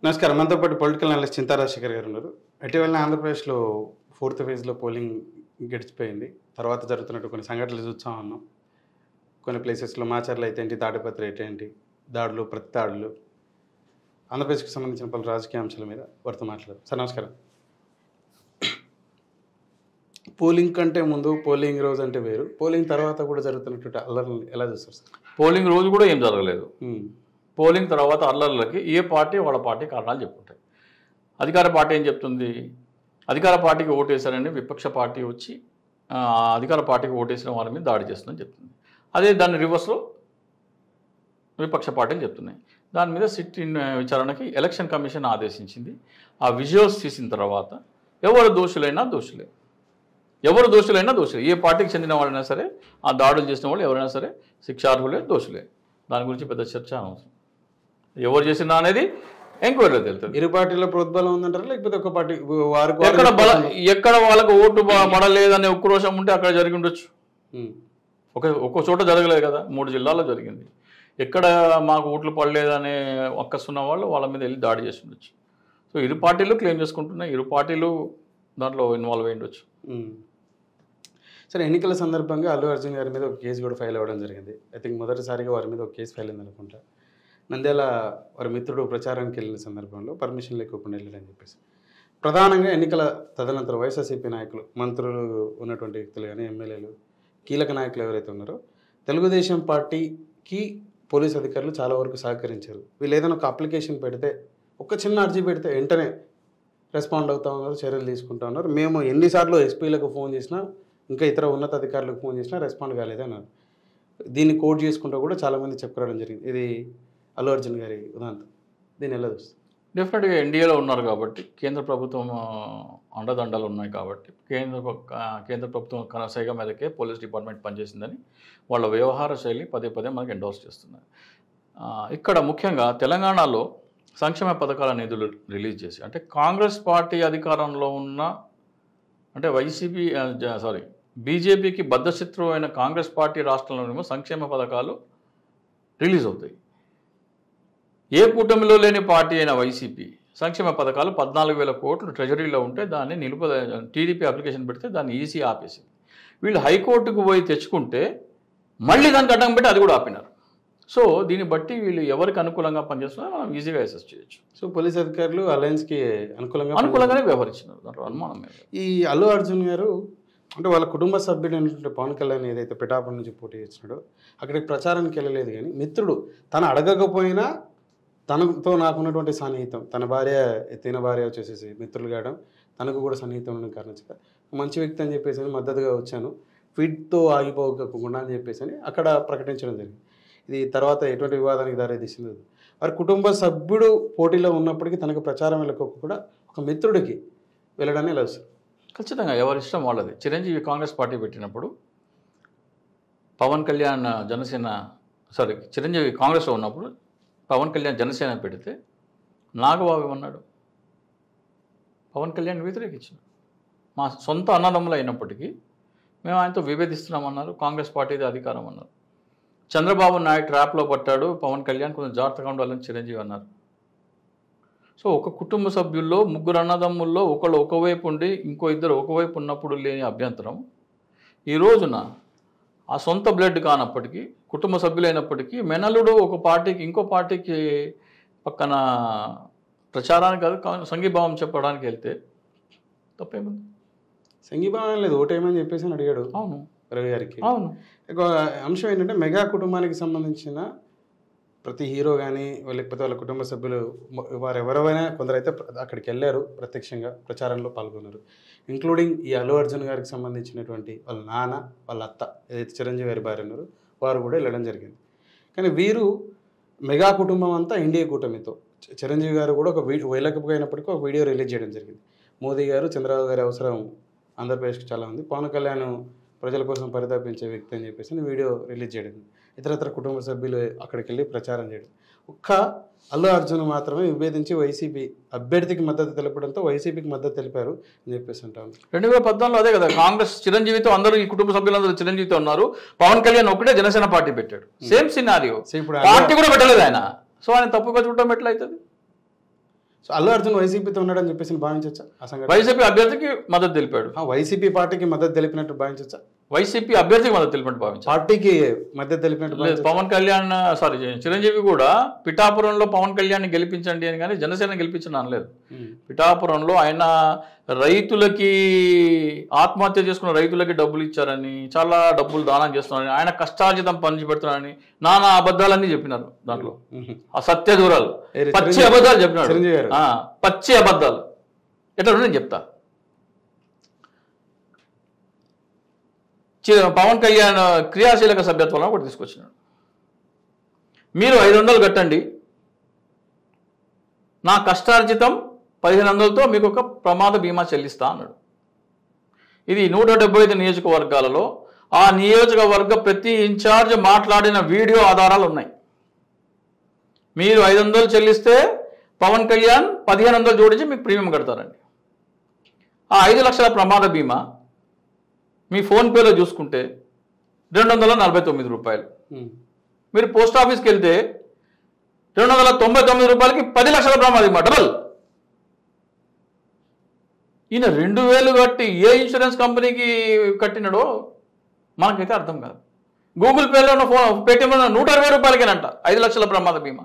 నమస్కారం. మనతో పాటు పొలిటికల్ అనలిస్ట్ చింతా రాజశేఖర్ గారు ఉన్నారు. ఇటీవల ఆంధ్రప్రదేశ్లో 4th ఫేజ్లో పోలింగ్ గడిచిపోయింది. తర్వాత జరుగుతున్నట్టు కొన్ని సంఘటనలు చూస్తూ ఉన్నాం. కొన్ని ప్లేసెస్లో మాచర్లు అయితే ఏంటి, తాడిపత్రి అయితే ఏంటి, దాడులు, ప్రతి దాడులు, ఆంధ్రప్రదేశ్కి సంబంధించిన పలు రాజకీయ అంశాల మీద వారితో మాట్లాడారు. సార్ నమస్కారం. పోలింగ్ కంటే ముందు పోలింగ్ రోజు అంటే వేరు, పోలింగ్ తర్వాత కూడా జరుగుతున్నటువంటి అల్లర్లు ఎలా చూస్తారు సార్? పోలింగ్ రోజు కూడా ఏం జరగలేదు. పోలింగ్ తర్వాత అల్లర్లకి ఏ పార్టీ వాళ్ళ పార్టీ కారణాలు చెప్పుకుంటాయి. అధికార పార్టీ ఏం చెప్తుంది, అధికార పార్టీకి ఓటేశారని విపక్ష పార్టీ వచ్చి అధికార పార్టీకి ఓటేసిన వాళ్ళ మీద దాడి చేస్తుందని చెప్తుంది. అదే దాన్ని రివర్స్లో విపక్ష పార్టీలు చెప్తున్నాయి. దాని మీద సిట్ ఇన్ విచారణకి ఎలక్షన్ కమిషన్ ఆదేశించింది. ఆ విజువల్స్ తీసిన తర్వాత ఎవరు దోషులైనా దోషులే, ఎవరు దోషులైనా దోషులే, ఏ పార్టీకి చెందిన వాళ్ళైనా సరే, ఆ దాడులు చేసిన వాళ్ళు ఎవరైనా సరే శిక్షార్హులే, దోషులే. దాని గురించి పెద్ద చర్చ అవసరం. ఎవరు చేసినా అనేది ఎంక్వైరీలో తెలుస్తుంది. ఇరు పార్టీల ప్రోద్బలం ఉందంటారా, లేకపోతే ఒక పార్టీ ఎక్కడ వాళ్ళకు ఓటు పడలేదనే ఉక్రోషం ఉంటే అక్కడ జరిగి ఉండొచ్చు. ఒక్కో చోట జరగలేదు కదా, 3 జిల్లాల్లో జరిగింది. ఎక్కడ మాకు ఓట్లు పడలేదనే అక్కసున్న వాళ్ళు వాళ్ళ మీద వెళ్ళి దాడి చేసి ఉండొచ్చు. సో ఇరు పార్టీలు క్లెయిమ్ చేసుకుంటున్నాయి, ఇరు పార్టీలు దాంట్లో ఇన్వాల్వ్ అయ్యి ఉండొచ్చు. సరే, ఎన్నికల సందర్భంగా అల్లు అర్జున్ గారి మీద ఒక కేసు కూడా ఫైల్ అవ్వడం జరిగింది. ఐ థింక్ మొదటిసారిగా వారి మీద ఒక కేసు ఫైల్ అయింది అనుకుంటా. నంద్యాల వారి మిత్రుడు ప్రచారానికి వెళ్ళిన సందర్భంలో పర్మిషన్ లేకుండా వెళ్ళాడని చెప్పేసి. ప్రధానంగా ఎన్నికల తదనంతరం వైఎస్ఆర్సీపీ నాయకులు, మంత్రులు ఉన్నటువంటి వ్యక్తులు కానీ, ఎమ్మెల్యేలు, కీలక నాయకులు ఎవరైతే ఉన్నారో తెలుగుదేశం పార్టీకి పోలీస్ అధికారులు చాలా వరకు సహకరించారు. వీళ్ళు ఏదైనా ఒక అప్లికేషన్ పెడితే, ఒక చిన్న అర్జీ పెడితే వెంటనే రెస్పాండ్ అవుతా ఉన్నారు, చర్యలు తీసుకుంటా ఉన్నారు. మేము ఎన్నిసార్లు ఎస్పీలకు ఫోన్ చేసినా, ఇంకా ఇతర ఉన్నతాధికారులకు ఫోన్ చేసినా రెస్పాండ్ కాలేదన్నారు. దీన్ని కోట్ చేసుకుంటూ కూడా చాలామంది చెప్పుకోవడం జరిగింది. ఇది అల్లు అర్జున్ గారి ఉదాంతం. దీన్ని ఎలా చూస్తుంది? డెఫినెట్గా ఎన్డీఏలో ఉన్నారు కాబట్టి, కేంద్ర ప్రభుత్వం అండదండలు ఉన్నాయి కాబట్టి, కేంద్ర ప్రభుత్వం కనసైగా మీదకే పోలీస్ డిపార్ట్మెంట్ పనిచేసిందని వాళ్ళ వ్యవహార శైలి పదే పదే మనకు ఎండోర్స్ చేస్తున్నారు. ఇక్కడ ముఖ్యంగా తెలంగాణలో సంక్షేమ పథకాల నిధులు రిలీజ్ చేసి, అంటే కాంగ్రెస్ పార్టీ అధికారంలో ఉన్న, అంటే బీజేపీకి బద్ధశత్రువు అయిన కాంగ్రెస్ పార్టీ రాష్ట్రంలోనేమో సంక్షేమ పథకాలు రిలీజ్ అవుతాయి. ఏ కూటమిలో లేని పార్టీ అయిన వైసీపీ సంక్షేమ పథకాలు 14,000 కోట్లు ట్రెజరీలో ఉంటే దాన్ని టీడీపీ అప్లికేషన్ పెడితే దాన్ని ఈసీ ఆపేసింది. వీళ్ళు హైకోర్టుకు పోయి తెచ్చుకుంటే మళ్ళీ దానికి అడ్డం పెట్టి అది కూడా ఆపినారు. సో దీన్ని బట్టి వీళ్ళు ఎవరికి అనుకూలంగా పనిచేస్తున్నారో మనం ఈజీగా అసెస్ చేయొచ్చు. సో పోలీస్ అధికారులు అలయన్స్కి అనుకూలంగానే వ్యవహరించినారు, దాంట్లో అనుమానం లేదు. ఈ అల్లు అర్జున్ గారు అంటే వాళ్ళ కుటుంబ సభ్యుడు అయినటువంటి పవన్ కళ్యాణ్ ఏదైతే పిఠాపురం నుంచి పోటీ చేస్తున్నాడో అక్కడికి ప్రచారానికి వెళ్ళలేదు. కానీ మిత్రుడు తను అడగకపోయినా తనతో నాకున్నటువంటి సన్నిహితం, తన భార్య వచ్చేసేసి మిత్రులు కావడం, తనకు కూడా సన్నిహితం ఉండడం కారణం చేత మంచి వ్యక్తి అని చెప్పేసి మద్దతుగా వచ్చాను, ఫీడ్తో ఆగిపోకుండా అని చెప్పేసి అక్కడ ప్రకటించడం జరిగింది. ఇది తర్వాత ఎటువంటి వివాదానికి దారితీసింది. వారి కుటుంబ సభ్యుడు పోటీలో ఉన్నప్పటికీ తనకు ప్రచారం వెళ్ళకపోకుండా ఒక మిత్రుడికి వెళ్ళడాన్ని ఎలా వస్తుంది? ఖచ్చితంగా ఎవరి ఇష్టం వాళ్ళది. చిరంజీవి కాంగ్రెస్ పార్టీ పెట్టినప్పుడు పవన్ కళ్యాణ్ చిరంజీవి కాంగ్రెస్లో ఉన్నప్పుడు పవన్ కళ్యాణ్ జనసేన పెడితే నాగబాబు ఏమన్నాడు, పవన్ కళ్యాణ్ వ్యతిరేకించాడు. మా సొంత అన్నదమ్ములు అయినప్పటికీ మేము ఆయనతో విభేదిస్తున్నామన్నారు, కాంగ్రెస్ పార్టీది అధికారం అన్నారు. చంద్రబాబు నాయుడు ట్రాప్లో పట్టాడు, పవన్ కళ్యాణ్ కొంచెం జాగ్రత్తగా ఉండాలని చిరంజీవి అన్నారు. సో ఒక కుటుంబ సభ్యుల్లో 3 అన్నదమ్ముల్లో ఒకళ్ళు ఒకవైపు ఉండి ఇంకో 2 ఒకవైపు ఉన్నప్పుడు లేని అభ్యంతరం ఈ రోజున ఆ సొంత బ్లడ్ కానప్పటికీ, కుటుంబ సభ్యులైనప్పటికీ మెనలుడు ఒక పార్టీకి ఇంకో పార్టీకి పక్కన ప్రచారానికి కాదు సంఘీభావం చెప్పడానికి వెళ్తే తప్పేముంది? సంఘీభావం లేదు, ఓటేమని చెప్పేసి అని అడిగాడు. అవును, రవి గారికి. అవును. ఇంకో అంశం ఏంటంటే, మెగా కుటుంబానికి సంబంధించిన ప్రతి హీరో కానీ లేకపోతే వాళ్ళ కుటుంబ సభ్యులు వారు ఎవరైనా కొందరైతే అక్కడికి వెళ్ళారు, ప్రత్యక్షంగా ప్రచారంలో పాల్గొన్నారు. ఇంక్లూడింగ్ ఈ అల్లు అర్జున్ గారికి సంబంధించినటువంటి వాళ్ళ నాన్న, వాళ్ళ అత్త ఏదైతే చిరంజీవి గారి భార్య ఉన్నారో వారు కూడా వెళ్ళడం జరిగింది. కానీ వీరు మెగా కుటుంబం అంతా ఎన్డీఏ కూటమితో, చిరంజీవి గారు కూడా వెళ్ళకపోయినప్పటికీ ఒక వీడియో రిలీజ్ చేయడం జరిగింది. మోదీ గారు, చంద్రబాబు గారి అవసరం ఆంధ్రప్రదేశ్కి చాలా ఉంది, పవన్ కళ్యాణ్ ప్రజల కోసం పరితాపించే వ్యక్తి అని చెప్పేసి వీడియో రిలీజ్ చేయడం, ఇతరత్ర కుటుంబ సభ్యులు అక్కడికి వెళ్ళి ప్రచారం చేయడం. ఒక్క అల్లు అర్జున్ మాత్రమే విభేదించి వైసీపీ అభ్యర్థికి మద్దతు తెలపడంతో వైసీపీకి మద్దతు తెలిపారు అని చెప్పేసి అంటాను. 2014లో అదే కదా, కాంగ్రెస్ చిరంజీవితో అందరూ, ఈ కుటుంబ సభ్యులందరూ చిరంజీవితో ఉన్నారు, పవన్ కళ్యాణ్ ఒకటే జనసేన పార్టీ పెట్టాడు. సేమ్ సినారియో, పార్టీ కూడా పెట్టలేదు ఆయన. సో ఆయన తప్పుగా చూడటం ఎట్లయితుంది? సో అల్లు అర్జున్ వైసీపీతో ఉన్నాడని చెప్పేసి భావించవచ్చా ఆ సంఘటన? వైసీపీ అభ్యర్థికి మద్దతు తెలిపాడు. వైసీపీ పార్టీకి మద్దతు తెలిపినట్టు భావించవచ్చా? వైసీపీ అభ్యర్థికి మద్దతు తెలిపినట్టు భావించారు. పార్టీకి మద్దతు తెలిపినట్టు పవన్ కళ్యాణ్ చిరంజీవి కూడా పిఠాపురంలో పవన్ కళ్యాణ్ గెలిపించండి అని కానీ జనసేన గెలిపించండి అనలేదు. పిఠాపురంలో ఆయన రైతులకి ఆత్మహత్య చేసుకున్న రైతులకి డబ్బులు ఇచ్చారని, చాలా డబ్బులు దానం చేస్తున్నారని, ఆయన కష్టార్జితం పంచి పెడుతున్నారని నానా అబద్ధాలన్నీ చెప్పినారు. దాంట్లో ఆ సత్య దూరాలు పచ్చి అబద్ధాలు చెప్పినాడు. పచ్చి అబద్ధాలు ఎట్లా నేను చెప్తా. పవన్ కళ్యాణ్ క్రియాశీలక సభ్యత్వం ఒకటి తీసుకొచ్చినాడు. మీరు 500 కట్టండి, నా కష్టార్జితం 1500తో మీకు ఒక ప్రమాద బీమా చెల్లిస్తా అన్నాడు. ఇది 175 నియోజకవర్గాలలో ఆ నియోజకవర్గ ప్రతి ఇన్ఛార్జ్ మాట్లాడిన వీడియో ఆధారాలు ఉన్నాయి. మీరు 500 చెల్లిస్తే పవన్ కళ్యాణ్ 1500 జోడించి మీకు ప్రీమియం కడతారండి. ఆ 5 లక్షల ప్రమాద బీమా మీ ఫోన్పేలో చూసుకుంటే 249 రూపాయలు. మీరు పోస్ట్ ఆఫీస్కి వెళ్తే 299 రూపాయలకి 10 లక్షల ప్రమాద బీమా డబల్. ఈయన 2000 కట్టి ఏ ఇన్సూరెన్స్ కంపెనీకి కట్టినాడో మనకైతే అర్థం కాదు. గూగుల్ పేలో పేటిఎంలో 120 రూపాయలకేనంట 5 లక్షల ప్రమాద బీమా.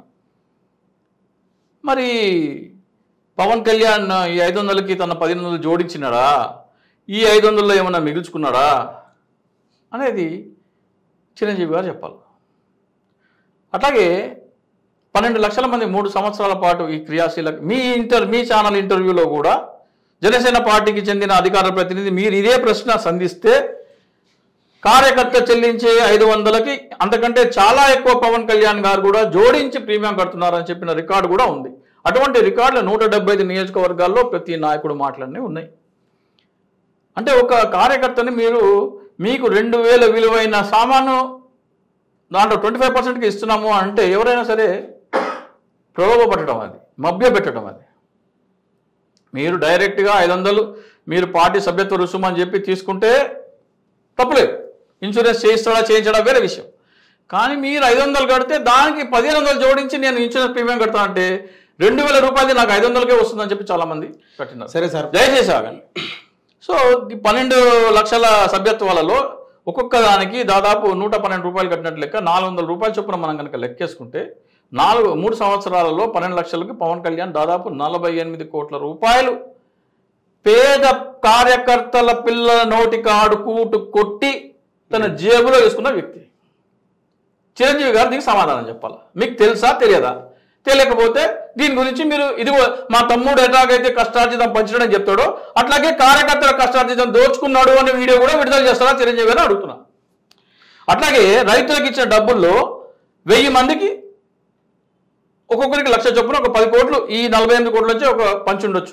మరి పవన్ కళ్యాణ్ ఈ 500కి తన 1500 జోడించినాడా, ఈ 500లో ఏమన్నా మిగుల్చుకున్నాడా అనేది చిరంజీవి గారు చెప్పాలి. అట్లాగే 12 లక్షల మంది 3 సంవత్సరాల పాటు ఈ క్రియాశీలక మీ ఛానల్ ఇంటర్వ్యూలో కూడా జనసేన పార్టీకి చెందిన అధికార ప్రతినిధి మీరు ఇదే ప్రశ్న సంధిస్తే కార్యకర్త చెల్లించే 500కి అంతకంటే చాలా ఎక్కువ పవన్ కళ్యాణ్ గారు కూడా జోడించి ప్రీమియం కడుతున్నారని చెప్పిన రికార్డు కూడా ఉంది. అటువంటి రికార్డులు 175 నియోజకవర్గాల్లో ప్రతి నాయకుడు మాటలన్నీ ఉన్నాయి. అంటే ఒక కార్యకర్తని మీకు 2000 విలువైన సామాను దాంట్లో 25%కి ఇస్తున్నాము అంటే ఎవరైనా సరే ప్రలోభపట్టడం, అది మభ్య పెట్టడం. అది మీరు డైరెక్ట్గా 500 మీరు పార్టీ సభ్యత్వ రుసుము అని చెప్పి తీసుకుంటే తప్పులేదు. ఇన్సూరెన్స్ చేయించడం వేరే విషయం. కానీ మీరు 500 కడితే దానికి 1500 జోడించి నేను ఇన్సూరెన్స్ ప్రీమియం కడతా అంటే 2000 రూపాయలు నాకు 500కే వస్తుందని చెప్పి చాలామంది కట్టినారు. సరే సార్, దయచేసి ఆగండి. సో 12 లక్షల సభ్యత్వాలలో ఒక్కొక్క దానికి దాదాపు 112 రూపాయలు కట్టినట్టు లెక్క 400 రూపాయల చొప్పున మనం కనుక లెక్కేసుకుంటే 3 సంవత్సరాలలో 12 లక్షలకి పవన్ కళ్యాణ్ దాదాపు 48 కోట్ల రూపాయలు పేద కార్యకర్తల పిల్లల నోటి కాడు కూటు కొట్టి తన జేబులో వేసుకున్న వ్యక్తి. చిరంజీవి గారు దీనికి సమాధానం చెప్పాలి. మీకు తెలుసా తెలియదా? తెలియకపోతే దీని గురించి మీరు ఇదిగో మా తమ్ముడు ఎట్లాగైతే కష్టార్జితం పంచడం చెప్తాడో అట్లాగే కార్యకర్తల కష్టార్జితం దోచుకున్నాడు అనే వీడియో కూడా విడుదల చేస్తారా చిరంజీవి గారిని అడుగుతున్నా. అట్లాగే రైతులకు ఇచ్చిన డబ్బుల్లో 1000 మందికి ఒక్కొక్కరికి 1,00,000 చొప్పున ఒక 10 కోట్లు ఈ 48 కోట్ల నుంచి ఒక పంచి ఉండొచ్చు.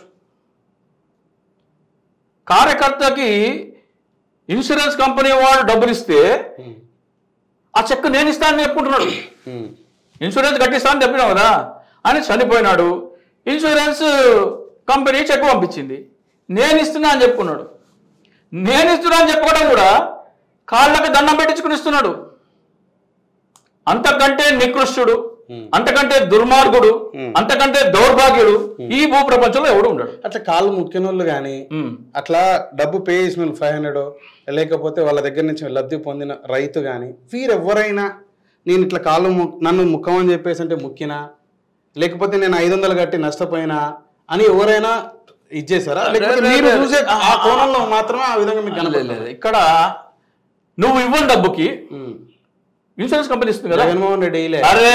కార్యకర్తకి ఇన్సూరెన్స్ కంపెనీ వాడు డబ్బులు ఇస్తే ఆ చెక్ నేను ఇస్తానని చెప్పుకుంటున్నాడు. ఇన్సూరెన్స్ కట్టిస్తానని చెప్పినావు కదా అని చనిపోయినాడు. ఇన్సూరెన్స్ కంపెనీ చెక్ పంపించింది, నేను ఇస్తున్నా అని చెప్పుకున్నాడు. నేను ఇస్తున్నా అని చెప్పుకోవడం కూడా కాళ్ళకి దండం పెట్టించుకుని ఇస్తున్నాడు. అంతకంటే నికృష్టుడు, అంతకంటే దుర్మార్గుడు, అంతకంటే దౌర్భాగ్యుడు ఈ భూ ప్రపంచంలో ఎవడు ఉండడు. అట్లా కాళ్ళు ముఖ్యనోళ్ళు కానీ అట్లా డబ్బు పే చేసిన 500 లేకపోతే వాళ్ళ దగ్గర నుంచి లబ్ధి పొందిన రైతు కానీ వీరెవరైనా నేను ఇట్లా నన్ను ముఖం అని చెప్పేసి అంటే ముక్కినా లేకపోతే నేను 500 కట్టి నష్టపోయినా అని ఎవరైనా ఇచ్చేసారా? లేకపోతే మీరు చూసే ఆ కోణంలో మాత్రమే ఆ విధంగా మీకు కనబడలేదు? ఇక్కడ నువ్వు ఇవ్వని డబ్బుకి ఇన్సూరెన్స్ కంపెనీ ఇస్తుంది కదా. జగన్మోహన్ రెడ్డి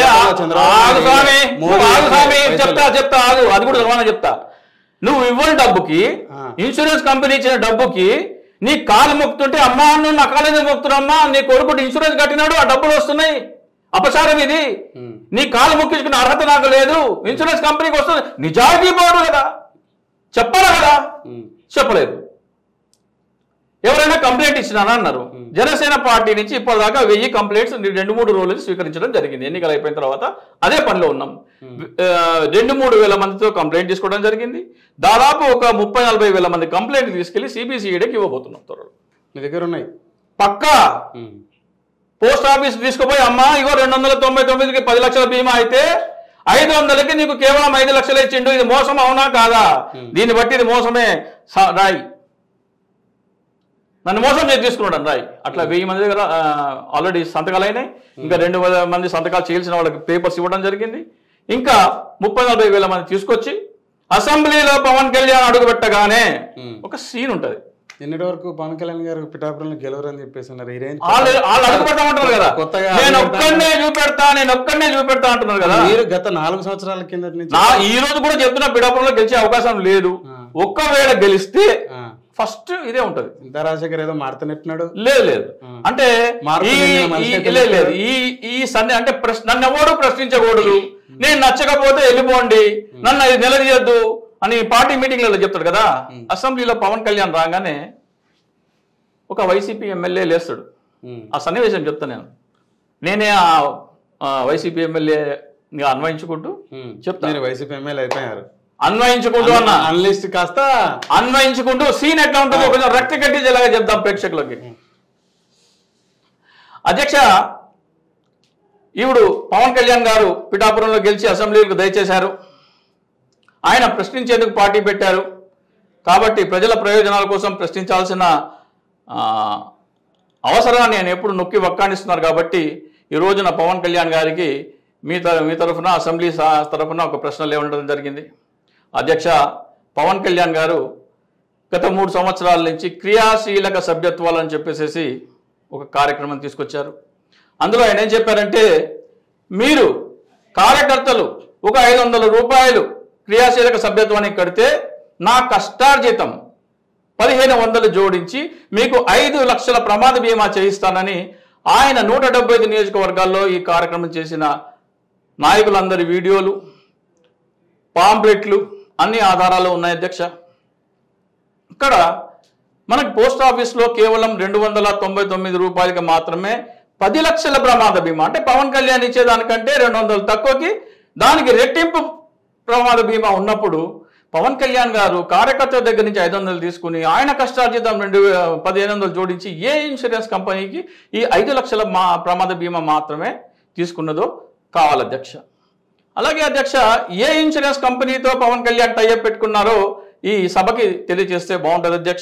చెప్తా అది కూడా సమానం చెప్తా. నువ్వు ఇవ్వని డబ్బుకి ఇన్సూరెన్స్ కంపెనీ ఇచ్చిన డబ్బుకి నీ కాలు మొక్కుతుంటే అమ్మా నువ్వు నా కాలేజీ మొక్కుతున్నామ్మా నీ కొడుకు ఇన్సూరెన్స్ కట్టినాడు ఆ డబ్బులు వస్తున్నాయి, అపచారం ఇది, నీ కాలు మొక్కించుకునే అర్హత నాకు లేదు, ఇన్సూరెన్స్ కంపెనీకి వస్తుంది, నిజాయితీ పోడు కదా, చెప్పాలా కదా, చెప్పలేదు. ఎవరైనా కంప్లైంట్ ఇచ్చినానా అన్నారు. జనసేన పార్టీ నుంచి ఇప్పటిదాకా 1000 కంప్లైంట్స్ 2-3 రోజులు స్వీకరించడం జరిగింది. ఎన్నికలు అయిపోయిన తర్వాత అదే పనిలో ఉన్నాం. 2-3 వేల మందితో కంప్లైంట్ తీసుకోవడం జరిగింది. దాదాపు ఒక 30-40 వేల మంది కంప్లైంట్ తీసుకెళ్లి సిబిసిఐడికి ఇవ్వబోతున్నాం త్వరలో. మీ దగ్గర ఉన్నాయి పక్కా. పోస్ట్ ఆఫీస్ తీసుకుపోయి అమ్మా ఇగో 299కి 10 లక్షల బీమా అయితే 500కి నీకు కేవలం 5 లక్షలు ఇచ్చిండు, ఇది మోసం అవునా కాదా? దీన్ని బట్టి ఇది మోసమే రాయ్, నన్ను మోసం చేసి తీసుకున్నాడు రాయ్. అట్లా 1000 మంది దగ్గర ఆల్రెడీ సంతకాలు అయినాయి, ఇంకా 2,000 మంది సంతకాలు చేయాల్సిన వాళ్ళకి పేపర్స్ ఇవ్వడం జరిగింది. ఇంకా 30-40 వేల మంది తీసుకొచ్చి అసెంబ్లీలో పవన్ కళ్యాణ్ అడుగుపెట్టగానే ఒక సీన్ ఉంటది. నిన్నటి వరకు పవన్ కళ్యాణ్ గారు పిఠాపురంలో గెలవరని చెప్పేసి ఉన్నారు. వాళ్ళు అడుగుపెడతా ఉంటారు కదా, నేను ఒక్కడనే చూపెడతా అంటున్నారు కదా. మీరు గత 4 సంవత్సరాల కింద నుంచి ఈ రోజు కూడా చెప్తున్నా పిఠాపురంలో గెలిచే అవకాశం లేదు. ఒక్కవేళ గెలిస్తే ఫస్ట్ ఇదే ఉంటది. ఇంత రాజశేఖర్ ఏదో మారుతున్నట్టున్నాడు. లేదు అంటే లేదు ఈ సందే అంటే నన్ను ఎవడు ప్రశ్నించకూడదు, నేను నచ్చకపోతే వెళ్ళిపోండి, నన్ను అది నిలదీయద్దు అని పార్టీ మీటింగ్లలో చెప్తాడు కదా. అసెంబ్లీలో పవన్ కళ్యాణ్ రాగానే ఒక వైసీపీ ఎమ్మెల్యే లేస్తాడు. ఆ సన్నివేశం చెప్తాను నేనే ఆ వైసీపీ ఎమ్మెల్యే అన్వయించుకుంటూ చెప్తాను. వైసీపీ ఎమ్మెల్యే అయిపోయారు అన్వయించుకుంటూ అన్న అనలిస్ట్ కాస్త అన్వయించుకుంటూ సీన్ ఎట్లా ఉంటుందో కొంచెం రక్త కట్టించేలాగా చెప్దాం ప్రేక్షకులకి. అధ్యక్ష, ఇప్పుడు పవన్ కళ్యాణ్ గారు పిఠాపురంలో గెలిచి అసెంబ్లీలకు దయచేశారు. ఆయన ప్రశ్నించేందుకు పార్టీ పెట్టారు కాబట్టి ప్రజల ప్రయోజనాల కోసం ప్రశ్నించాల్సిన అవసరాన్ని ఆయన ఎప్పుడు నొక్కి వక్కాణిస్తున్నారు. కాబట్టి ఈ రోజున పవన్ కళ్యాణ్ గారికి మీ తరఫున అసెంబ్లీ తరఫున ఒక ప్రశ్న లేవడం జరిగింది. అధ్యక్ష, పవన్ కళ్యాణ్ గారు గత 3 సంవత్సరాల నుంచి క్రియాశీలక సభ్యత్వాలని చెప్పేసి ఒక కార్యక్రమం తీసుకొచ్చారు. అందులో ఆయన ఏం చెప్పారంటే, మీరు కార్యకర్తలు ఒక 500 రూపాయలు క్రియాశీలక సభ్యత్వానికి కడితే నా కష్టార్జితం 1500 జోడించి మీకు 5 లక్షల ప్రమాద బీమా చేయిస్తానని ఆయన 175 నియోజకవర్గాల్లో ఈ కార్యక్రమం చేసిన నాయకులందరి వీడియోలు, పాంప్లెట్లు అన్ని ఆధారాలు ఉన్నాయి. అధ్యక్ష, ఇక్కడ మనకి పోస్ట్ ఆఫీస్లో కేవలం 299 రూపాయలకి మాత్రమే 10 లక్షల ప్రమాద బీమా, అంటే పవన్ కళ్యాణ్ ఇచ్చేదానికంటే 200 తక్కువకి దానికి రెట్టింపు ప్రమాద బీమా ఉన్నప్పుడు పవన్ కళ్యాణ్ గారు కార్యకర్తల దగ్గర నుంచి 500 తీసుకుని ఆయన కష్టార్జితం 1500 జోడించి ఏ ఇన్సూరెన్స్ కంపెనీకి ఈ 5 లక్షల ప్రమాద బీమా మాత్రమే తీసుకున్నదో కావాలి అధ్యక్ష. అలాగే అధ్యక్ష, ఏ ఇన్సూరెన్స్ కంపెనీతో పవన్ కళ్యాణ్ టైఅప్ పెట్టుకున్నారో ఈ సభకి తెలియజేస్తే బాగుంటుంది అధ్యక్ష.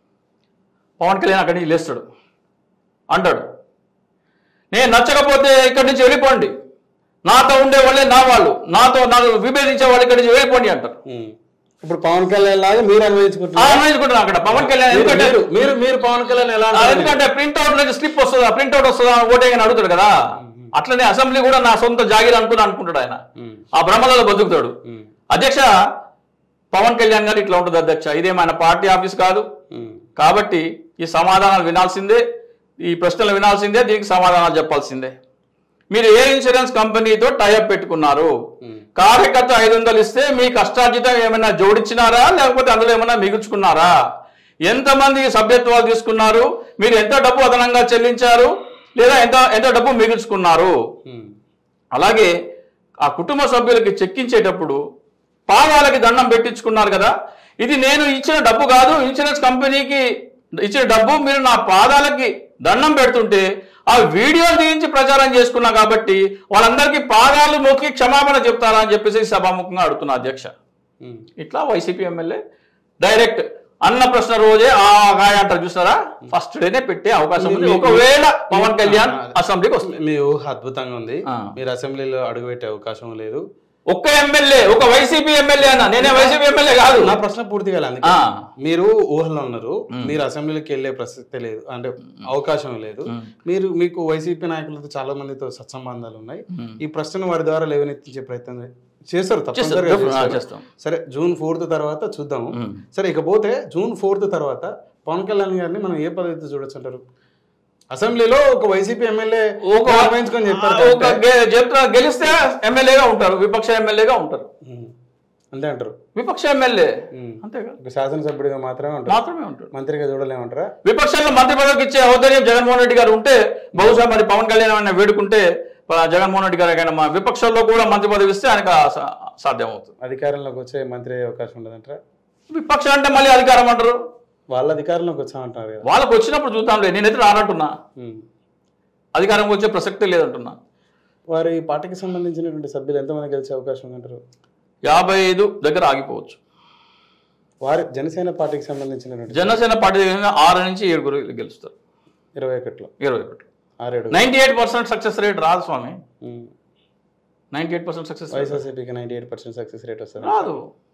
పవన్ కళ్యాణ్ అక్కడి నుంచి లేస్తాడు, అంటాడు, నేను నచ్చకపోతే ఇక్కడి నుంచి వెళ్ళిపోండి, నాతో ఉండే వాళ్ళే నా వాళ్ళు, నాకు విభేదించే వాళ్ళు ఇక్కడి నుంచి వెళ్ళిపోండి అంటారు. ఇప్పుడు పవన్ కళ్యాణ్ లాగా మీరు అన్వయించుకుంటున్నారు అక్కడ పవన్ కళ్యాణ్. ఎందుకంటే మీరు పవన్ కళ్యాణ్ ఎలా, ఎందుకంటే ప్రింట్అవుట్ నుంచి స్లిప్ వస్తుందా, ప్రింట్అవుట్ వస్తుందా ఓటేయని అడుగుతాడు కదా. అట్లనే అసెంబ్లీ కూడా నా సొంత జాగిరి అనుకుంటాడు ఆయన, ఆ భ్రమలలో బతుకుతాడు. అధ్యక్ష, పవన్ కళ్యాణ్ గారు ఇట్లా ఉంటుంది అధ్యక్ష, ఇదేమైనా పార్టీ ఆఫీస్ కాదు. కాబట్టి ఈ సమాధానాలు వినాల్సిందే, ఈ ప్రశ్నలు వినాల్సిందే, దీనికి సమాధానాలు చెప్పాల్సిందే. మీరు ఏ ఇన్సూరెన్స్ కంపెనీతో టైఅప్ పెట్టుకున్నారు, కార్యకర్త 500 ఇస్తే మీ కష్టార్జితం ఏమైనా జోడించినారా, లేకపోతే అందులో ఏమైనా మిగుల్చుకున్నారా, ఎంతమంది సభ్యత్వాలు తీసుకున్నారు, మీరు ఎంత డబ్బు అదనంగా చెల్లించారు, లేదా ఎంత డబ్బు మిగుల్చుకున్నారు. అలాగే ఆ కుటుంబ సభ్యులకి చెక్కించేటప్పుడు పాదాలకి దండం పెట్టించుకున్నారు కదా, ఇది నేను ఇచ్చిన డబ్బు కాదు, ఇన్సూరెన్స్ కంపెనీకి ఇచ్చిన డబ్బు, మీరు నా పాదాలకి దండం పెడుతుంటే ఆ వీడియోలు తీయించి ప్రచారం చేసుకున్నా కాబట్టి వాళ్ళందరికీ పాదాలు మొక్కి క్షమాపణ చెప్తారా అని చెప్పేసి సభాముఖంగా అడుగుతున్నా అధ్యక్ష. ఇట్లా వైసీపీ ఎమ్మెల్యే డైరెక్ట్ అన్న ప్రశ్న రోజే ఆగాయ అంటారు చూసారా, ఫస్ట్ డేనే పెట్టే అవకాశం ఉంది ఒకవేళ పవన్ కళ్యాణ్ అసెంబ్లీకి వస్తుంది. మీ ఊహ అద్భుతంగా ఉంది, మీరు అసెంబ్లీలో అడుగుపెట్టే అవకాశం లేదు. ఒక్క ఎమ్మెల్యే, ఒక వైసీపీ ఎమ్మెల్యే అన్న, నేనే వైసీపీ ఎమ్మెల్యే కాదు. నా ప్రశ్న పూర్తిగా మీరు ఊహలో ఉన్నారు, మీరు అసెంబ్లీకి వెళ్ళే ప్రసక్తే లేదు, అంటే అవకాశం లేదు. మీకు వైసీపీ నాయకులతో చాలా మందితో సత్సంబంధాలు ఉన్నాయి. ఈ ప్రశ్నను వారి ద్వారా లేవనెత్తించే ప్రయత్నం చేస్తారు తప్పనిసరిగా. సరే, June 4th తర్వాత చూద్దాము. సరే, ఇకపోతే June 4th తర్వాత పవన్ కళ్యాణ్ గారిని మనం ఏ పద్ధతితో చూడొచ్చు అంటారు? అసెంబ్లీలో ఒక వైసీపీ ఎమ్మెల్యే గెలిస్తే ఎమ్మెల్యేగా ఉంటారు, విపక్ష ఎమ్మెల్యేగా ఉంటారు, అంతే అంటారు. విపక్ష ఎమ్మెల్యే అంతేగా, శాసనసభ్యుడిగా మాత్రమే ఉంటారు, మంత్రిగా చూడలేమంటారా? విపక్షంలో మంత్రి పదవికి ఇచ్చే ఔదార్యం జగన్మోహన్ రెడ్డి గారు ఉంటే బహుశా మరి పవన్ కళ్యాణ్ ఆయన వేడుకుంటే జగన్మోహన్ రెడ్డి గారు ఆయన మా విపక్షంలో కూడా మంత్రి పదవి ఇస్తే ఆయనకు సాధ్యం అవుతుంది. అధికారంలోకి వచ్చే మంత్రి అయ్యే అవకాశం ఉండదంటారా? విపక్షం అంటే మళ్ళీ అధికారం అంటారు, వాళ్ళ అధికారంలోకి వచ్చామంటారు. వాళ్ళకి వచ్చినప్పుడు చూద్దాంలే, నేనైతే రానంటున్నా, అధికారంకి వచ్చే ప్రసక్తే లేదంటున్నా. వారి పార్టీకి సంబంధించినటువంటి సభ్యులు ఎంతమంది గెలిచే అవకాశం ఉందంటారు? 55 దగ్గర ఆగిపోవచ్చు. వారి జనసేన పార్టీకి సంబంధించినటువంటి జనసేన పార్టీ దగ్గర 6 నుంచి 7 గెలుస్తారు. 21లో 98% సక్సెస్ రేట్ రాదు స్వామి. 98% సక్సెస్ వైఎస్ఆర్సీపీకి 98% సక్సెస్ రేట్ వస్తుంది. రాదు.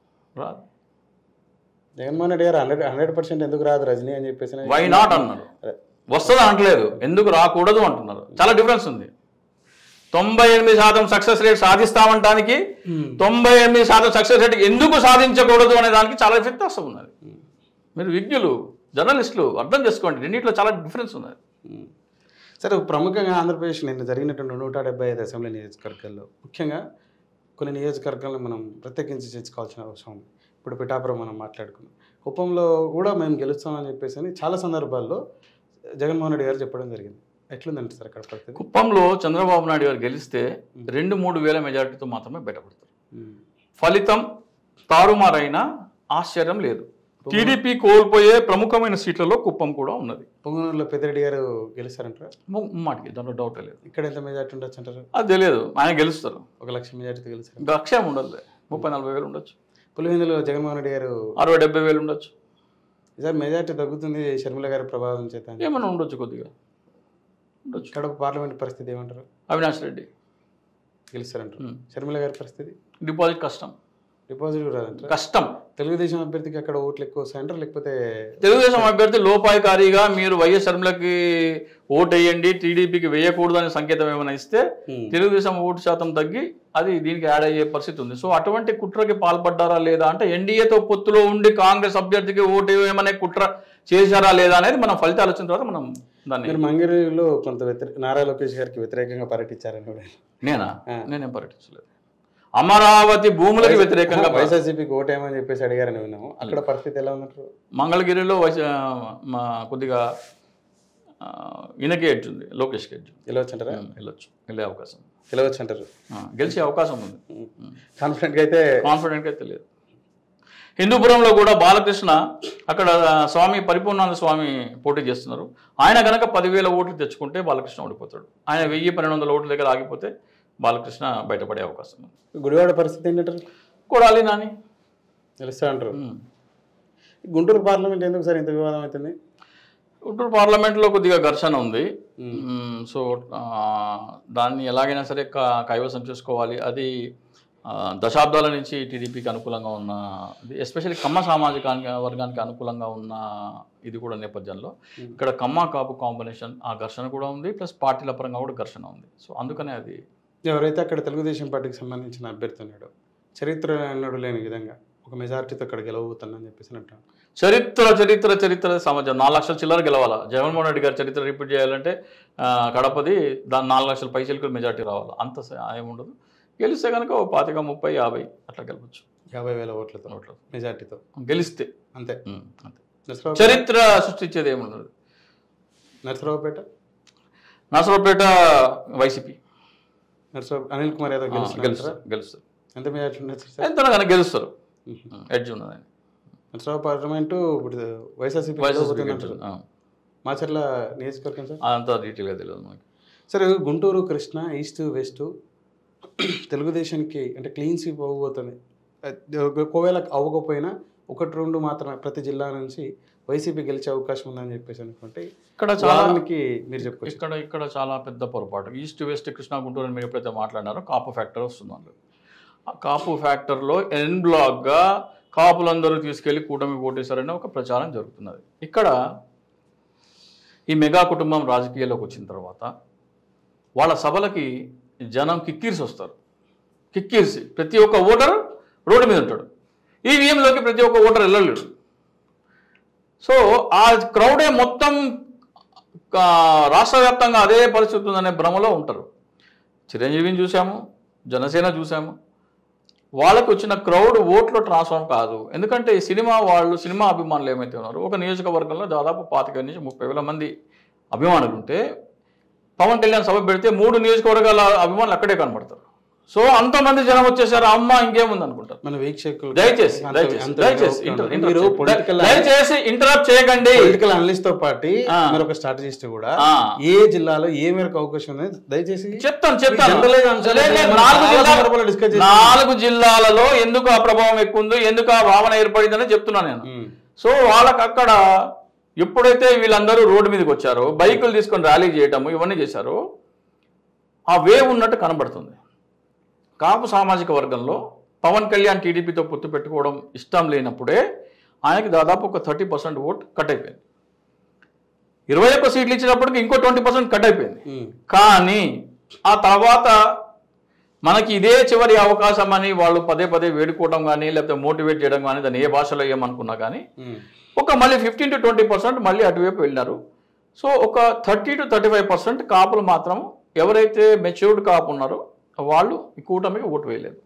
జగన్మోహన్ రెడ్డి గారు 100% ఎందుకు రాదు రజనీ అని చెప్పేసి వై నాట్ అన్నారు. వస్తుంది అనట్లేదు, ఎందుకు రాకూడదు అంటున్నారు. చాలా డిఫరెన్స్ ఉంది. 98% సక్సెస్ రేట్ సాధిస్తామంటానికి 98% సక్సెస్ రేట్ ఎందుకు సాధించకూడదు అనే దానికి చాలా వ్యత్యాసం ఉన్నది. మీరు విజ్ఞులు, జర్నలిస్టులు అర్థం చేసుకోండి, రెండింటిలో చాలా డిఫరెన్స్ ఉన్నది. సరే, ప్రముఖంగా ఆంధ్రప్రదేశ్ నిన్న జరిగినటువంటి 175 అసెంబ్లీ నియోజకవర్గాల్లో ముఖ్యంగా కొన్ని నియోజకవర్గాలను మనం ప్రత్యేకించి చేర్చుకోవాల్సిన అవసరం ఉంది. ఇప్పుడు పిఠాపురం మనం మాట్లాడుకున్నాం, కుప్పంలో కూడా మేము గెలుస్తామని చెప్పేసి చాలా సందర్భాల్లో జగన్మోహన్ రెడ్డి గారు చెప్పడం జరిగింది. ఎట్లుందంటే సార్ అక్కడ పరిస్థితి? కుప్పంలో చంద్రబాబు నాయుడు గారు గెలిస్తే 2-3 వేల మెజారిటీతో మాత్రమే బయటపడతారు. ఫలితం తారుమారైనా ఆశ్చర్యం లేదు. టీడీపీ కోల్పోయే ప్రముఖమైన సీట్లలో కుప్పం కూడా ఉన్నది. పొంగనూరులో పెద్దిరెడ్డి గారు గెలుస్తారంటారా? మాటికి దాంట్లో డౌట్ లేదు. ఇక్కడ ఎంత మెజార్టీ ఉండొచ్చు అంటారు? అది తెలియదు, ఆయన గెలుస్తారు. 1 లక్ష మెజార్టీతో గెలుస్తారు. లక్ష్యం ఉండదు, 30-40 వేలు ఉండొచ్చు. పులివెందులో జగన్మోహన్ రెడ్డి గారు 60-70 వేలు ఉండొచ్చు. ఈసారి మెజార్టీ తగ్గుతుంది షర్మిల గారి ప్రభావం చేత ఏమైనా ఉండొచ్చు, కొద్దిగా ఉండొచ్చు. ఇక్కడ పార్లమెంట్ పరిస్థితి ఏమంటారు? అవినాష్ రెడ్డి గెలుస్తారంటారు. షర్మిల గారి పరిస్థితి? డిపాజిట్ కష్టం. డిపాజిట్ రాదంటారు, కష్టం. తెలుగుదేశం అభ్యర్థికి అక్కడ ఓట్లు ఎక్కువ వస్తాయంటారు, లేకపోతే తెలుగుదేశం అభ్యర్థి లోపాయకారిగా మీరు వైఎస్ షర్మిలకి ఓటు వేయండి, టీడీపీకి వేయకూడదు అనే సంకేతం ఏమైనా ఇస్తే తెలుగుదేశం ఓటు శాతం తగ్గి అది దీనికి యాడ్ అయ్యే పరిస్థితి ఉంది. సో అటువంటి కుట్రకి పాల్పడ్డారా లేదా అంటే, ఎన్డీఏతో పొత్తులో ఉండి కాంగ్రెస్ అభ్యర్థికి ఓటు వేయమనే కుట్ర చేశారా లేదా అనేది మనం ఫలితాలు వచ్చిన తర్వాత మనం దాన్ని. మీరు మంగళగిరిలో కొంత నారా లోకేష్ గారికి వ్యతిరేకంగా పర్యటించారని. నేనేం పర్యటించలేదు. అమరావతి భూములకు వ్యతిరేకంగా వైఎస్ఆర్సీపీకి ఓటేమని చెప్పేసి అడిగారని విన్నాము. అక్కడ పరిస్థితి ఎలా ఉన్నట్టు? మంగళగిరిలో కొద్దిగా ఈయనకి ఎడ్జ్ ఉంది, లోకేష్కి ఎడ్జ్. వెళ్ళవచ్చు అంటారా? వెళ్ళే అవకాశం, వెళ్ళవచ్చు అంటారు, గెలిచే అవకాశం ఉంది. కాన్ఫిడెంట్గా అయితే లేదు. హిందూపురంలో కూడా బాలకృష్ణ అక్కడ స్వామి పరిపూర్ణానంద స్వామి పోటీ చేస్తున్నారు. ఆయన కనుక 10,000 ఓట్లు తెచ్చుకుంటే బాలకృష్ణ ఓడిపోతాడు. ఆయన 1,000-1,200 ఓట్ల దగ్గర ఆగిపోతే బాలకృష్ణ బయటపడే అవకాశం ఉంది. గుడివాడ పరిస్థితి ఏంటంటారు? కొడాలి నాని తెలుస్తా అంటారు. గుంటూరు పార్లమెంట్ ఎందుకు సార్ ఇంత వివాదం అవుతుంది? గుంటూరు పార్లమెంట్లో కొద్దిగా ఘర్షణ ఉంది. సో దాన్ని ఎలాగైనా సరే కైవసం చేసుకోవాలి. అది దశాబ్దాల నుంచి టీడీపీకి అనుకూలంగా ఉన్న, ఎస్పెషల్లీ కమ్మ సామాజిక వర్గానికి అనుకూలంగా ఉన్న ఇది కూడా నేపథ్యంలో ఇక్కడ కమ్మ కాపు కాంబినేషన్ ఆ ఘర్షణ కూడా ఉంది, ప్లస్ పార్టీల పరంగా కూడా ఘర్షణ ఉంది. సో అందుకనే అది ఎవరైతే అక్కడ తెలుగుదేశం పార్టీకి సంబంధించిన అభ్యర్థి ఉన్నాడో చరిత్ర అన్నాడు లేని విధంగా ఒక మెజారిటీతో అక్కడ గెలవబోతుందని చెప్పేసి అంటాను. చరిత్ర సమాజం 4 లక్షల చిల్లర గెలవాలా. జగన్మోహన్ రెడ్డి గారు చరిత్ర రిపీట్ చేయాలంటే కడపది దాని 4 లక్షల పైసలకు మెజారిటీ రావాలి. అంత ఏముండదు. గెలిస్తే కనుక 25, 30, 50 అట్లా గెలవచ్చు. 50,000 ఓట్లతో మెజార్టీతో గెలిస్తే అంతే. చరిత్ర సృష్టించేది ఏముండదు. నరసరావుపేట వైసీపీ అనిల్ కుమార్ యాదవ్ గెలుస్తారు. ఎంత మెజార్టీ ఉండొచ్చు? ఎంత కనుక గెలుస్తారు, ఎడ్జ్ ఉన్నది ఆయన. నరసరావు పార్లమెంటు ఇప్పుడు వైఎస్ఆర్సీపీ మాచర్ల నియోజకవర్గం సార్ అంత డీటెయిల్గా తెలియదు మనకి. సరే, గుంటూరు, కృష్ణా, ఈస్ట్, వెస్ట్ తెలుగుదేశానికి అంటే క్లీన్ స్వీప్ అవ్వబోతుంది. ఒకవేళ అవ్వకపోయినా 1-2 మాత్రమే ప్రతి జిల్లా నుంచి వైసీపీ గెలిచే అవకాశం ఉందని చెప్పేసి అనుకుంటే ఇక్కడ చాలాకి మీరు చెప్పుకోవచ్చు. ఇక్కడ చాలా పెద్ద పొరపాటు. ఈస్ట్, వెస్ట్, కృష్ణా, గుంటూరు అని మీరు ఎప్పుడైతే మాట్లాడినారో కాపు ఫ్యాక్టర్ వస్తుంది. ఆ కాపు ఫ్యాక్టర్లో ఎన్ బ్లాక్గా కాపులందరూ తీసుకెళ్లి కూటమి ఓటేశారని ఒక ప్రచారం జరుగుతున్నది. ఇక్కడ ఈ మెగా కుటుంబం రాజకీయాల్లోకి వచ్చిన తర్వాత వాళ్ళ సభలకి జనం కిక్కిరిసి వస్తారు. కిక్కిరిసి ప్రతి ఒక్క ఓటర్ రోడ్డు మీద ఉంటాడు. ఈవీఎంలోకి ప్రతి ఒక్క ఓటర్ వెళ్ళలేడు. సో ఆ క్రౌడే మొత్తం రాష్ట్ర వ్యాప్తంగా అదే పరిస్థితి ఉందనే భ్రమలో ఉంటారు. చిరంజీవిని చూసాము, జనసేన చూసాము. వాళ్ళకి వచ్చిన క్రౌడ్ ఓట్లో ట్రాన్స్ఫార్మ్ కాదు. ఎందుకంటే ఈ సినిమా అభిమానులు ఏమైతే ఉన్నారో ఒక నియోజకవర్గంలో దాదాపు 25,000 నుంచి 30,000 మంది అభిమానులు ఉంటే పవన్ కళ్యాణ్ సభ పెడితే 3 నియోజకవర్గాల అభిమానులు అక్కడే కనబడతారు. సో అంతమంది జనం వచ్చేసారు, అమ్మ ఇంకేముంది అనుకుంటారు. మన వీక్షకులు దయచేసి ఇంటరప్ట్ చేయకండి. పొలిటికల్ అనలిస్ట్ తో పాటు మీరు ఒక స్ట్రాటజిస్ట్ కూడా ఏ జిల్లాలో ఏ మేరకు అవకాశం ఉంది దయచేసి చెప్తాను. 4 జిల్లాలలో ఎందుకు ఆ ప్రభావం ఎక్కువ ఉందో, ఎందుకు ఆ భావన ఏర్పడిందని చెప్తున్నాను నేను. సో వాళ్ళకి అక్కడ ఎప్పుడైతే వీళ్ళందరూ రోడ్డు మీదకి వచ్చారో, బైకులు తీసుకొని ర్యాలీ చేయటము ఇవన్నీ చేశారో, ఆ వేవ్ ఉన్నట్టు కనబడుతుంది. కాపు సామాజిక వర్గంలో పవన్ కళ్యాణ్ టీడీపీతో పొత్తు పెట్టుకోవడం ఇష్టం లేనప్పుడే ఆయనకి దాదాపు ఒక 30% ఓట్ కట్ అయిపోయింది. 21 సీట్లు ఇచ్చినప్పటికీ ఇంకో 20% కట్ అయిపోయింది. కానీ ఆ తర్వాత మనకి ఇదే చివరి అవకాశం అని వాళ్ళు పదే పదే వేడుకోవడం కానీ, లేకపోతే మోటివేట్ చేయడం కానీ, దాన్ని ఏ భాషలో ఏమనుకున్నా కానీ ఒక మళ్ళీ 15 to 20% మళ్ళీ అటువైపు వెళ్ళినారు. సో ఒక 30 to 35% కాపులు మాత్రం ఎవరైతే మెచ్యూర్డ్ కాపు ఉన్నారో వాళ్ళు ఈ కూటమికి ఓటు వేయలేదు.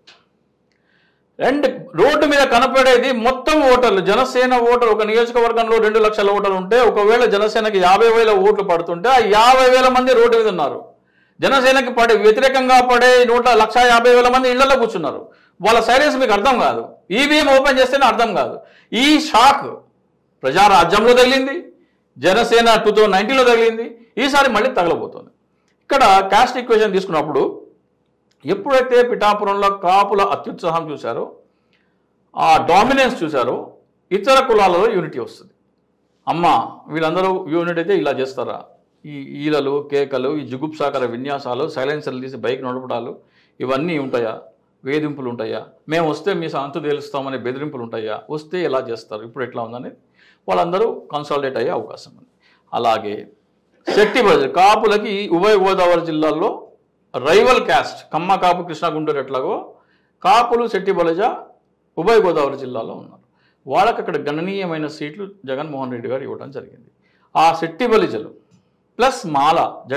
అండ్ రోడ్డు మీద కనపడేది మొత్తం ఓటర్లు, జనసేన ఓటర్ ఒక నియోజకవర్గంలో 2 లక్షల ఓటర్లు ఉంటే, ఒకవేళ జనసేనకి 50,000 ఓట్లు పడుతుంటే ఆ 50,000 మంది రోడ్డు మీద ఉన్నారు. జనసేనకి వ్యతిరేకంగా పడే 1,50,000 మంది ఇళ్లలో కూర్చున్నారు. వాళ్ళ సైలెన్స్ మీకు అర్థం కాదు. ఈవీఎం ఓపెన్ చేస్తేనే అర్థం కాదు. ఈ షాక్ ప్రజారాజ్యంలో తగిలింది, జనసేన 2019లో తగిలింది, ఈసారి మళ్ళీ తగలబోతుంది. ఇక్కడ కాస్ట్ ఈక్వేషన్ తీసుకున్నప్పుడు ఎప్పుడైతే పిఠాపురంలో కాపుల అత్యుత్సాహం చూశారో, ఆ డామినెన్స్ చూశారో, ఇతర కులాలలో యూనిటీ వస్తుంది. అమ్మ వీళ్ళందరూ యూనిట్ అయితే ఇలా చేస్తారా? ఈ ఈలలు, కేకలు, ఈ జుగుప్సాకర విన్యాసాలు, సైలెన్సర్లు తీసి బైక్ నడపడాలు ఇవన్నీ ఉంటాయా? వేధింపులు ఉంటాయా? మేము వస్తే మీ అంతు తేలుస్తామనే బెదిరింపులు ఉంటాయా? వస్తే ఎలా చేస్తారు? ఇప్పుడు ఎట్లా ఉందని వాళ్ళందరూ కన్సాలిడేట్ అయ్యే అవకాశం ఉంది. అలాగే శెట్టి బలిజ కాపులకి ఉభయ గోదావరి జిల్లాల్లో రైవల్ క్యాస్ట్, కమ్మ కాపు, కృష్ణా గుంటూరు ఎట్లాగో కాపులు శెట్టి బలిజ ఉభయ గోదావరి జిల్లాలో ఉన్నారు. వాళ్ళకి అక్కడ గణనీయమైన సీట్లు జగన్మోహన్ రెడ్డి గారు ఇవ్వడం జరిగింది. ఆ శెట్టి బలిజలు ప్లస్ మాల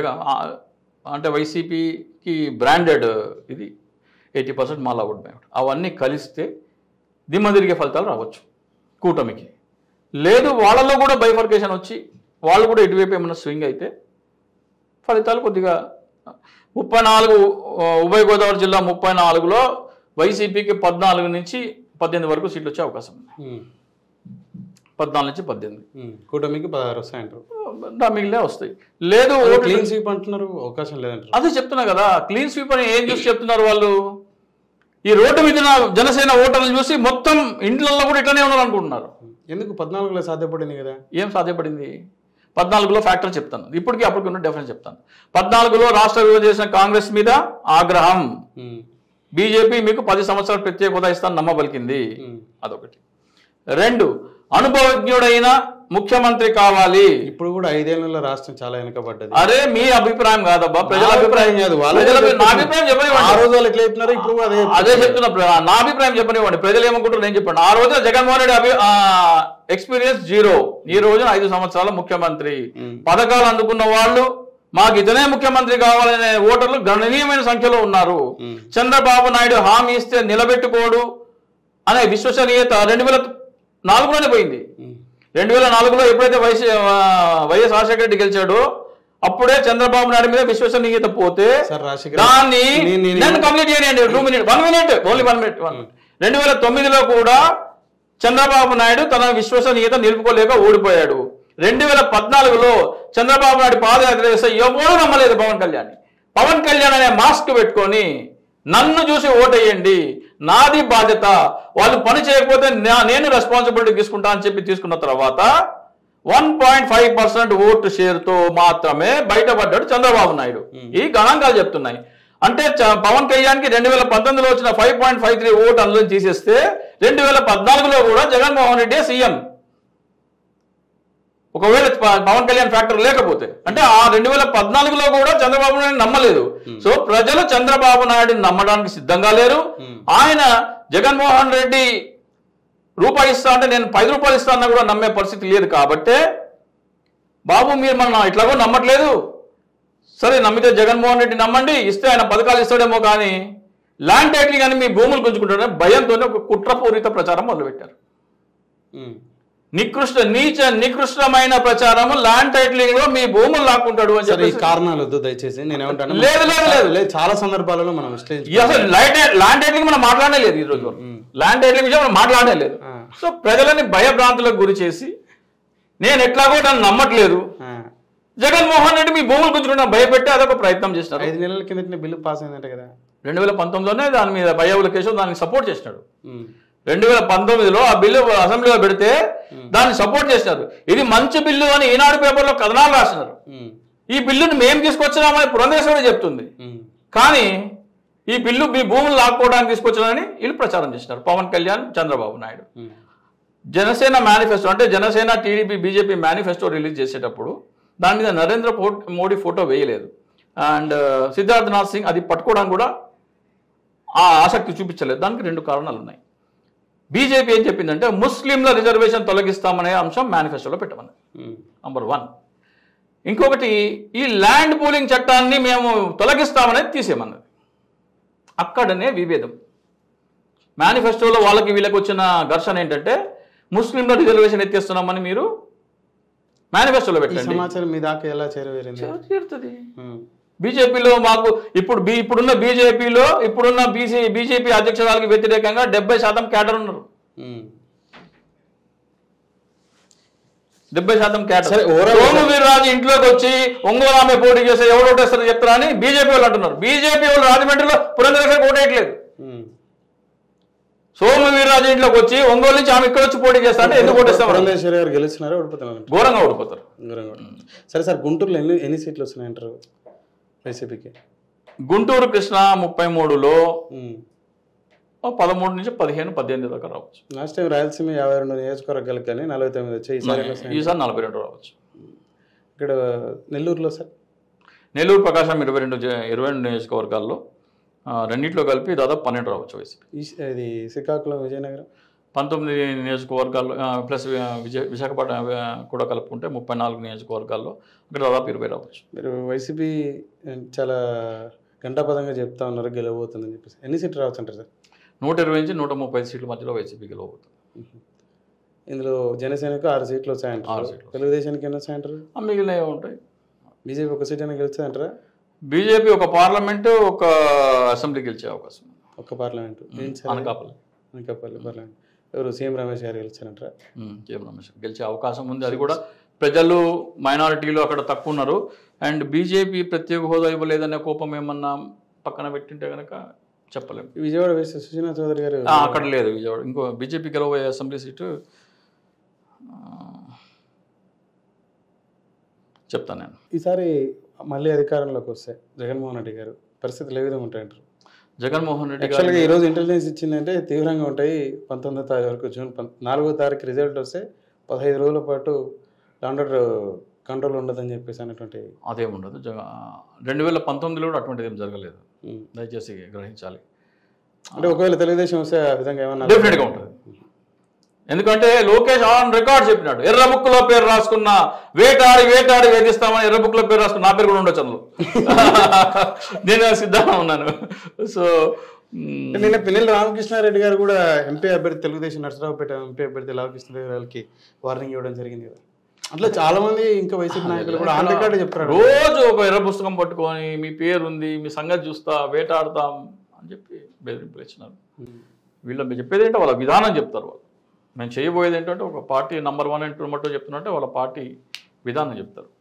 అంటే వైసీపీకి బ్రాండెడ్ ఇది 80% మాల ఓట్ బ్యాంక్, అవన్నీ కలిస్తే దిమ్మ తిరిగే ఫలితాలు రావచ్చు కూటమికి. లేదు వాళ్ళలో కూడా బైఫర్కేషన్ వచ్చి వాళ్ళు కూడా ఇటువైపు ఏమైనా స్వింగ్ అయితే ఫలితాలు కొద్దిగా 34 ఉభయ గోదావరి జిల్లా 34లో వైసీపీకి 14 నుంచి 18 వరకు సీట్లు వచ్చే అవకాశం ఉంది. 14 నుంచి 18, కూటమికి 16 వస్తాయంటారు. మిగిలిన వస్తాయి. లేదు క్లీన్ స్వీప్ అంటున్నారు, అవకాశం లేదంటారు. అదే చెప్తున్నా కదా, క్లీన్ స్వీప్ అని ఏం చూసి చెప్తున్నారు వాళ్ళు? ఈ రోడ్డు మీద జనసేన ఓటర్లు చూసి మొత్తం ఇంట్లలో కూడా ఇట్లనే ఉన్నారు అనుకుంటున్నారు. ఎందుకు 14లో సాధ్యపడింది కదా? ఏం సాధ్యపడింది? 14లో ఫ్యాక్టర్ చెప్తాను, ఇప్పటికీ అప్పటికి ఉన్న డిఫరెన్స్ చెప్తాను. 14లో రాష్ట్ర విభజన చేసిన కాంగ్రెస్ మీద ఆగ్రహం, బీజేపీ మీకు 10 సంవత్సరాలు ప్రత్యేక హోదా ఇస్తాను నమ్మబలికింది, అదొకటి. 2 అనుభవజ్ఞుడైన ముఖ్యమంత్రి కావాలి. ఇప్పుడు కూడా 5 ఏళ్లలో రాష్ట్రం చాలా వెనుకబడ్డది. అరే మీ అభిప్రాయం కాదబ్బా, ప్రజల అభిప్రాయం కాదు. నా అభిప్రాయం చెప్పనివ్వండి. ఆ రోజు వాళ్ళు ఎట్లా చెప్పినారు, ఇప్పుడు అదే చెప్తున్నా. నా అభిప్రాయం చెప్పనివ్వండి, ప్రజలు ఏమనుకుంటారు నేను చెప్పండి. ఆ రోజున జగన్మోహన్ రెడ్డి ఎక్స్పీరియన్స్ 0, ఈ రోజున 5 సంవత్సరాల ముఖ్యమంత్రి, పథకాలు అందుకున్న వాళ్ళు మాకు ఇతనే ముఖ్యమంత్రి కావాలనే ఓటర్లు గణనీయమైన సంఖ్యలో ఉన్నారు. చంద్రబాబు నాయుడు హామీ ఇస్తే నిలబెట్టుకోడు అనే విశ్వసనీయత 2004లోనే పోయింది. 2004లో ఎప్పుడైతే వైఎస్ రాజశేఖర రెడ్డి గెలిచాడో అప్పుడే చంద్రబాబు నాయుడు మీద విశ్వసనీయత పోతే దాన్ని నేను కంప్లీట్ చేయండి. 1 minute ఓన్లీ 1 minute. 2009లో కూడా చంద్రబాబు నాయుడు తన విశ్వసనీయత నిలుపుకోలేక ఓడిపోయాడు. 2014లో చంద్రబాబు నాయుడు పాదయాత్ర చేస్తే ఎవరూ నమ్మలేదు పవన్ కళ్యాణ్. పవన్ కళ్యాణ్ అనే మాస్క్ పెట్టుకొని నన్ను చూసి ఓటేయండి, నాది బాధ్యత, వాళ్ళు పని చేయకపోతే నేను రెస్పాన్సిబిలిటీ తీసుకుంటా అని చెప్పి తీసుకున్న తర్వాత 1.5% ఓటు షేర్తో మాత్రమే బయటపడ్డాడు చంద్రబాబు నాయుడు. ఈ గణాంకాలు చెప్తున్నాయి. అంటే పవన్ కళ్యాణ్కి 2019లో వచ్చిన 5.53 ఓటు అందులో తీసేస్తే 2014లో కూడా జగన్మోహన్ రెడ్డి సీఎం. ఒకవేళ పవన్ కళ్యాణ్ ఫ్యాక్టర్ లేకపోతే అంటే ఆ 2014లో కూడా చంద్రబాబు నాయుడు నమ్మలేదు. సో ప్రజలు చంద్రబాబు నాయుడిని నమ్మడానికి సిద్ధంగా లేరు. ఆయన జగన్మోహన్ రెడ్డి రూపాయి ఇస్తా అంటే నేను 10 రూపాయలు ఇస్తా అన్నా కూడా నమ్మే పరిస్థితి లేదు. కాబట్టే బాబు మీరు మన ఇట్లాగో నమ్మట్లేదు, సరే నమ్మితే జగన్మోహన్ రెడ్డి నమ్మండి, ఇస్తే ఆయన పథకాలు ఇస్తాడేమో కానీ ల్యాండ్ టైటిల్ కానీ మీ భూములు గుంజుకుంటారని భయంతోనే ఒక కుట్రపూరిత ప్రచారం మొదలుపెట్టారు. నికృష్టమైన ప్రచారము ల్యాండ్ టైటిలింగ్ లో మీ భూములు లాక్కుంటాడు అని సరే, ఈ చెప్పి కారణాలు వద్దు దయచేసి. నేను ఏమంటాను, లేదు చాలా సందర్భాలలో మనం అసలు ల్యాండ్ టైటిలింగ్ మనం మాట్లాడలేదు. ఈ రోజు ల్యాండ్ టైటిలింగ్ విషయం మనం మాట్లాడలేదు. సో ప్రజలని భయభ్రాంతులకు గురి చేసి నేను ఎట్లాగో నన్ను నమ్మట్లేదు, జగన్మోహన్ రెడ్డి మీ భూములు గుంజుకుంటా భయపెట్టి అదొక ప్రయత్నం చేసినారు. 5 నెలల కిందట బిల్లు పాస్ అయిందంట కదా 2019లోనే దాని మీద బయ్యవుల కేసు దానికి సపోర్ట్ చేసినాడు. 2019లో ఆ బిల్లు అసెంబ్లీలో పెడితే దాన్ని సపోర్ట్ చేసినారు. ఇది మంచి బిల్లు అని ఈనాడు పేపర్లో కథనాలు రాసినారు. ఈ బిల్లుని మేము తీసుకొచ్చినామని పురంధేశ్వరి చెప్తుంది. కానీ ఈ బిల్లు మీ భూములు లాక్కోవడానికి తీసుకొచ్చినారని వీళ్ళు ప్రచారం చేసినారు. పవన్ కళ్యాణ్, చంద్రబాబు నాయుడు. జనసేన మేనిఫెస్టో అంటే Janasena, TDP, BJP manifesto release చేసేటప్పుడు దాని మీద నరేంద్ర మోడీ ఫోటో వేయలేదు. అండ్ సిద్ధార్థనాథ్ సింగ్ అది పట్టుకోవడానికి కూడా ఆ ఆసక్తి చూపించలేదు. దానికి 2 కారణాలు ఉన్నాయి. బీజేపీ ఏం చెప్పిందంటే ముస్లింల రిజర్వేషన్ తొలగిస్తామనే అంశం మేనిఫెస్టోలో పెట్టమన్నది, నంబర్ 1. ఇంకొకటి ఈ ల్యాండ్ పూలింగ్ చట్టాన్ని మేము తొలగిస్తామనేది తీసేయమన్నది. అక్కడనే విభేదం. మేనిఫెస్టోలో వాళ్ళకి వీళ్ళకి వచ్చిన ఘర్షణ ఏంటంటే ముస్లింల రిజర్వేషన్ ఎత్తేస్తున్నామని మీరు మేనిఫెస్టోలో పెట్టండి. సమాచారం మీ దాకా ఎలా చేరుతుంది? బీజేపీలో మాకు ఇప్పుడున్న బీజేపీలో బీజేపీ అధ్యక్షురాలకు వ్యతిరేకంగా 70% క్యాడర్ ఉన్నారు. 70% క్యాడర్. సోము వీర్రాజు ఇంట్లోకి వచ్చి ఒంగోలు ఆమె పోటీ చేస్తే ఎవరు ఓటేస్తారో చెప్తారా అని బీజేపీ వాళ్ళు అంటున్నారు. బీజేపీ వాళ్ళు రాజమండ్రిలో పురంధరేశ్వరికి ఓటేయట్లేదు. సోము వీర్రాజు ఇంట్లోకి వచ్చి ఒంగోలు నుంచి ఆమె ఇక్కడ వచ్చి పోటీ చేస్తా అంటే ఎందుకు ఓటేస్తాం? పురంధేశ్వరి గారు గెలుస్తున్నారు, ఓడిపోతున్నారు, ఘోరంగా ఓడిపోతారు. సరే సార్, గుంటూరులో ఎన్ని సీట్లు వస్తున్నాయంటారు వైసీపీకి? గుంటూరు కృష్ణ 33లో 13 నుంచి 15, 18 దాకా రావచ్చు. లాస్ట్ టైం రాయలసీమ 52 నియోజకవర్గాలకు కానీ 49 వచ్చాయి. ఈసారి 42 రావచ్చు. ఇక్కడ నెల్లూరులో సార్, నెల్లూరు ప్రకాశం 22 నియోజకవర్గాల్లో రెండింటిలో కలిపి దాదాపు 12 రావచ్చు వైసీపీ. ఇది శ్రీకాకుళం, విజయనగరం 19 నియోజకవర్గాల్లో ప్లస్ విశాఖపట్నం కూడా కలుపుకుంటే 34 నియోజకవర్గాల్లో ఇక్కడ దాదాపు 20 రావచ్చు. మీరు వైసీపీ చాలా గంటాపదంగా చెప్తా ఉన్నారు గెలవబోతుందని చెప్పేసి. ఎన్ని సీట్లు రావచ్చు అంటారు సార్? 120 నుంచి 130 సీట్ల మధ్యలో వైసీపీ గెలవబోతుంది. ఇందులో జనసేనకు 6 సీట్లు వచ్చాయంటారు, తెలుగుదేశానికి ఎన్ని వచ్చాయంటారు? మిగిలినవి ఉంటాయి. బీజేపీ ఒక సీట్ అయినా గెలుస్తుంది అంటారా? బీజేపీ ఒక పార్లమెంటు, ఒక అసెంబ్లీ గెలిచే అవకాశం. ఒక పార్లమెంటు అనకాపల్లి పార్లమెంట్. ఎవరు సీఎం రమేష్ గారు గెలిచారంటారా? సీఎం రమేష్ గెలిచే అవకాశం ఉంది. అది కూడా ప్రజలు మైనారిటీలు అక్కడ తక్కువ ఉన్నారు. అండ్ బీజేపీ ప్రత్యేక హోదా ఇవ్వలేదనే కోపం ఏమన్నా పక్కన పెట్టింటే కనుక చెప్పలేము. విజయవాడ వేస్తే సుజనా చౌదరి గారు అక్కడ లేదు. విజయవాడ ఇంకో బీజేపీ గెలవబోయే అసెంబ్లీ సీటు చెప్తాను నేను. ఈసారి మళ్ళీ అధికారంలోకి వస్తే జగన్మోహన్ రెడ్డి గారు పరిస్థితులు ఏ విధంగా ఉంటాయంటారు? జగన్మోహన్ రెడ్డి యాక్చువల్గా ఈరోజు ఇంటెలిజెన్స్ ఇచ్చిందంటే తీవ్రంగా ఉంటాయి. 19వ తారీఖు వరకు, జూన్ 4వ తారీఖు రిజల్ట్ వస్తే 15 రోజుల పాటు లాండర్ కంట్రోల్ ఉండదని చెప్పేసి అన్నటువంటి. అదేముండదు. 2019లో కూడా అటువంటిది ఏం జరగలేదు, దయచేసి గ్రహించాలి. అంటే ఒకవేళ తెలుగుదేశం వస్తే ఆ విధంగా ఏమన్నా డెఫినెట్గా ఉంటుంది. ఎందుకంటే లోకేష్ ఆన్ రికార్డ్ చెప్పినాడు, ఎర్ర బుక్లో పేరు రాసుకున్న వేటాడి వేధిస్తామని ఎర్ర బుక్లో పేరు రాసుకున్న నా పేరు కూడా ఉండొచ్చు అందులో. నేను సిద్ధంగా ఉన్నాను. సో నిన్న పిన్నెల్లి రామకృష్ణారెడ్డి గారు కూడా ఎంపీ అభ్యర్థి, తెలుగుదేశం నర్సరావుపేట ఎంపీ అభ్యర్థి లావకృష్ణదేవి గారికి వార్నింగ్ ఇవ్వడం జరిగింది కదా. అట్లా చాలా మంది ఇంకా వైసీపీ నాయకులు కూడా ఆన్ రికార్డ్ చెప్తారు. రోజు ఒక ఎర్ర పుస్తకం పట్టుకొని మీ పేరు ఉంది, మీ సంగతి చూస్తా, వేటాడతాం అని చెప్పి బెదిరింపులు ఇచ్చినారు. వీళ్ళు చెప్పేది ఏంటో వాళ్ళ విధానం చెప్తారు. వాళ్ళు మేము చేయబోయేది ఏంటంటే ఒక పార్టీ నంబర్ 1 అండ్ 2 మట్టో చెప్తున్నట్టే వాళ్ళ పార్టీ విధానం చెప్తారు.